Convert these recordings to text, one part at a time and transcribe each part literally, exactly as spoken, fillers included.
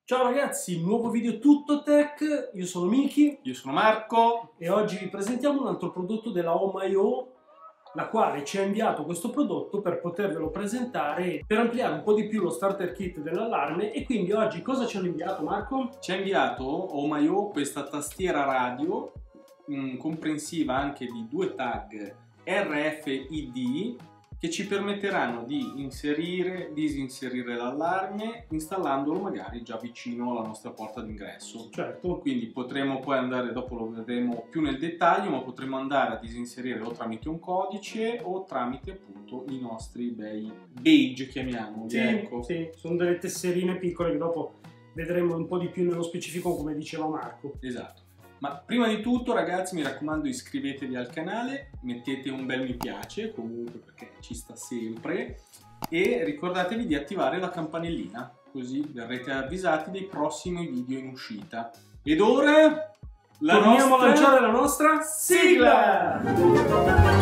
Ciao ragazzi, nuovo video tutto tech, io sono Miki, io sono Marco e oggi vi presentiamo un altro prodotto della Oh My Oh, la quale ci ha inviato questo prodotto per potervelo presentare, per ampliare un po' di più lo starter kit dell'allarme. E quindi oggi cosa ci hanno inviato, Marco? Ci ha inviato Oh My Oh questa tastiera radio mh, comprensiva anche di due tag R F I D che ci permetteranno di inserire, disinserire l'allarme installandolo magari già vicino alla nostra porta d'ingresso. Certo. Quindi potremo poi andare, dopo lo vedremo più nel dettaglio, ma potremo andare a disinserire o tramite un codice o tramite appunto i nostri bei badge, chiamiamoli. Sì, ecco. sì, sono delle tesserine piccole che dopo vedremo un po' di più nello specifico, come diceva Marco. Esatto. Ma prima di tutto, ragazzi, mi raccomando, iscrivetevi al canale, mettete un bel mi piace comunque perché ci sta sempre, e ricordatevi di attivare la campanellina, così verrete avvisati dei prossimi video in uscita. Ed ora la torniamo nostra... a lanciare la nostra sigla!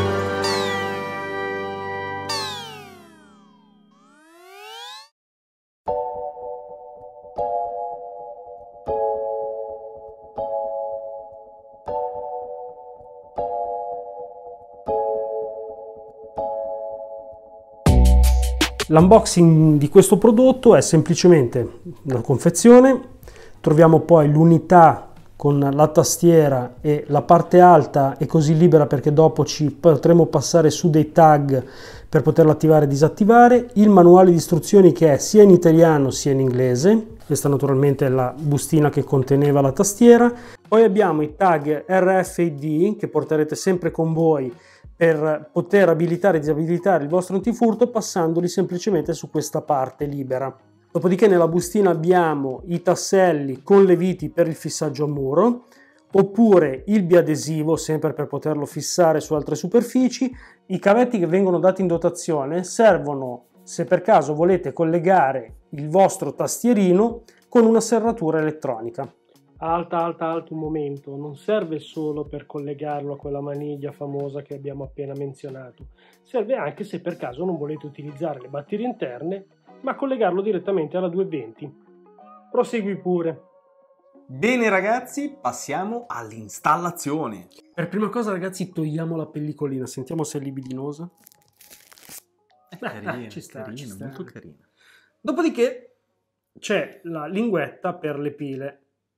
L'unboxing di questo prodotto è semplicemente una confezione, troviamo poi l'unità con la tastiera e la parte alta è così libera perché dopo ci potremo passare su dei tag per poterlo attivare e disattivare, il manuale di istruzioni che è sia in italiano sia in inglese, questa naturalmente è la bustina che conteneva la tastiera, poi abbiamo i tag R F I D che porterete sempre con voi per poter abilitare e disabilitare il vostro antifurto passandoli semplicemente su questa parte libera. Dopodiché nella bustina abbiamo i tasselli con le viti per il fissaggio a muro, oppure il biadesivo sempre per poterlo fissare su altre superfici. I cavetti che vengono dati in dotazione servono se per caso volete collegare il vostro tastierino con una serratura elettronica. Alta, alta, alta un momento, non serve solo per collegarlo a quella maniglia famosa che abbiamo appena menzionato, serve anche se per caso non volete utilizzare le batterie interne, ma collegarlo direttamente alla duecentoventi. Prosegui pure. Bene ragazzi, passiamo all'installazione. Per prima cosa ragazzi togliamo la pellicolina, sentiamo se è libidinosa. È carina, ci sta, carina, ci sta. molto carina. Dopodiché c'è la linguetta per le pile.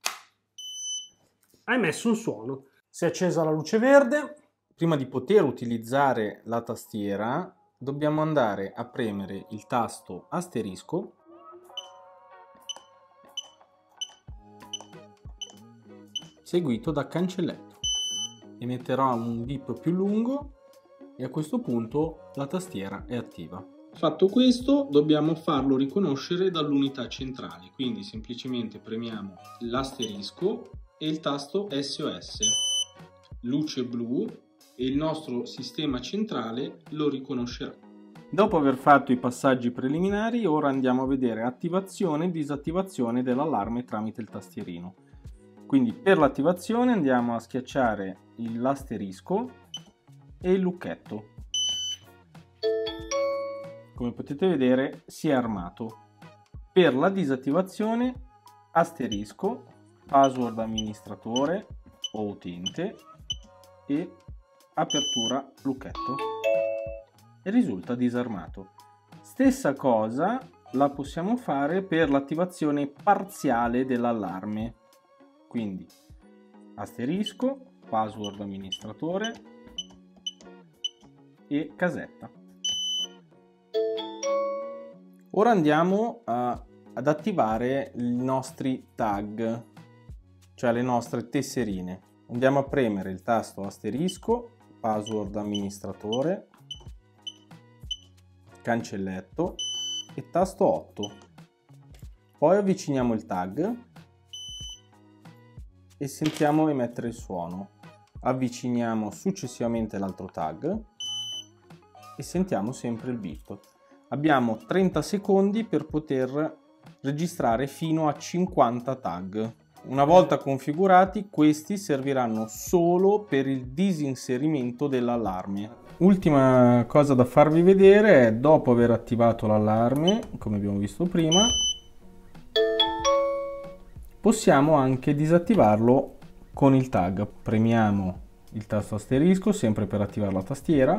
Hai messo un suono. Si è accesa la luce verde. Prima di poter utilizzare la tastiera dobbiamo andare a premere il tasto asterisco seguito da cancelletto. Emetterà un beep più lungo e a questo punto la tastiera è attiva. Fatto questo, dobbiamo farlo riconoscere dall'unità centrale, quindi semplicemente premiamo l'asterisco e il tasto S O S, luce blu, e il nostro sistema centrale lo riconoscerà. Dopo aver fatto i passaggi preliminari, ora andiamo a vedere attivazione e disattivazione dell'allarme tramite il tastierino. Quindi per l'attivazione andiamo a schiacciare l'asterisco e il lucchetto. Come potete vedere si è armato. Per la disattivazione asterisco, password amministratore o utente e apertura lucchetto e risulta disarmato. Stessa cosa la possiamo fare per l'attivazione parziale dell'allarme, quindi asterisco, password amministratore e casetta. Ora andiamo a, ad attivare i nostri tag, cioè le nostre tesserine. Andiamo a premere il tasto asterisco, password amministratore, cancelletto e tasto otto. Poi avviciniamo il tag e sentiamo emettere il suono. Avviciniamo successivamente l'altro tag e sentiamo sempre il beep. Abbiamo trenta secondi per poter registrare fino a cinquanta tag. Una volta configurati, questi serviranno solo per il disinserimento dell'allarme. Ultima cosa da farvi vedere è, dopo aver attivato l'allarme, come abbiamo visto prima, Possiamo anche disattivarlo con il tag. Premiamo il tasto asterisco sempre per attivare la tastiera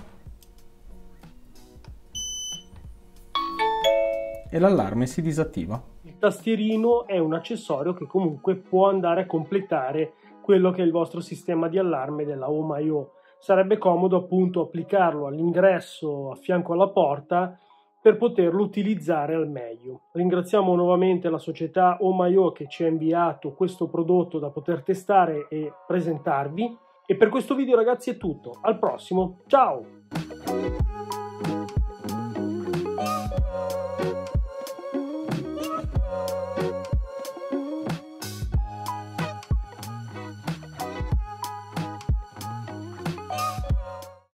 e l'allarme si disattiva. Il tastierino è un accessorio che comunque può andare a completare quello che è il vostro sistema di allarme della Home punto i o. Sarebbe comodo appunto applicarlo all'ingresso a fianco alla porta per poterlo utilizzare al meglio. Ringraziamo nuovamente la società Home punto i o che ci ha inviato questo prodotto da poter testare e presentarvi. E per questo video ragazzi è tutto, al prossimo, ciao!